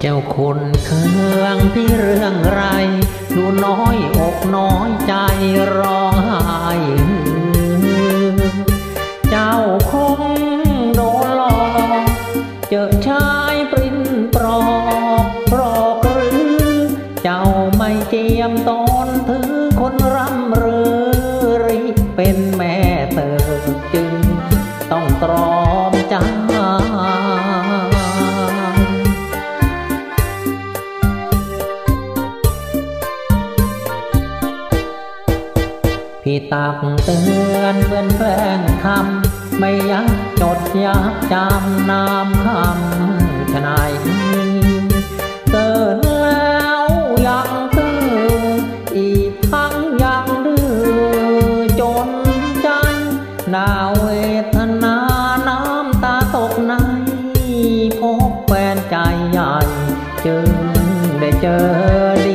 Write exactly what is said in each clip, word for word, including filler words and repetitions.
เจ้าคุณเครื่องที่เรื่องไรดูน้อยอกน้อยใจร้องไห้เจ้าคงโดนหลอกเจอชายปริ้นปลอกปลอกหรือเจ้าไม่เจียมตอนถือคนร่ำเรือริเป็นแม่เติบจึงต้องตรอมใจพี่ตักเตือนเหมือนแกล้งทำไม่ยักจดยักจำนามคำชนายเตือนแล้วยังตื้ออีกทั้งยังดื้อจนใจน่าเวทนาน้ำตาตกในพบแฟนใจใหญ่จึงได้เจอดี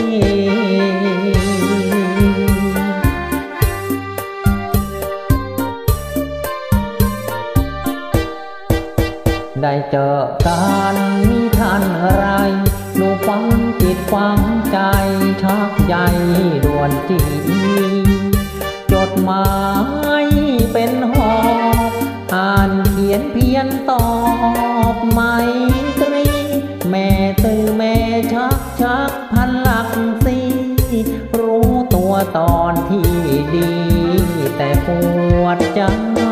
ได้เจอกันมีท่านอะไรดูฟังจิตฟังใจชักใยด่วนจีจดหมายเป็นหอบอ่านเขียนเพียนตอบไม่ตรีแม่ตื้อแม่ชักชักพันหลักสีรู้ตัวตอนที่ดีแต่ปวดใจ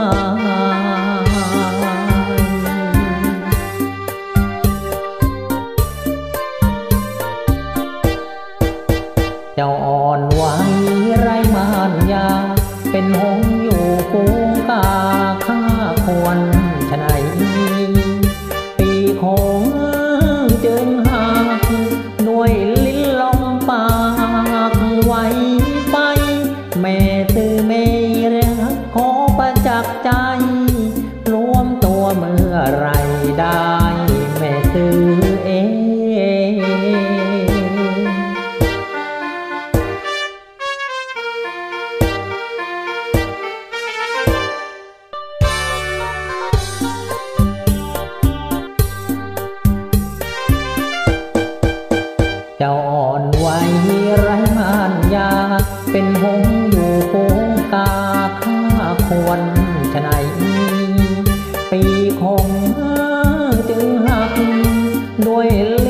เจ้าอ่อนไหวไร้มารยาเป็นหงส์อยู่กูกาข้าควรชะไหนปีคงจึงหักด้วยลิ้นลมปากไว้ไปแม่ตื้อแม่รักขอประจักษ์ใจรวมตัวเมื่อไรได้แม่ตื้อเอเจ้าอ่อนไหวไร้มารยาเป็นหงส์อยู่กูกาข้าควรชะไหนปีคงจึงหักด้วย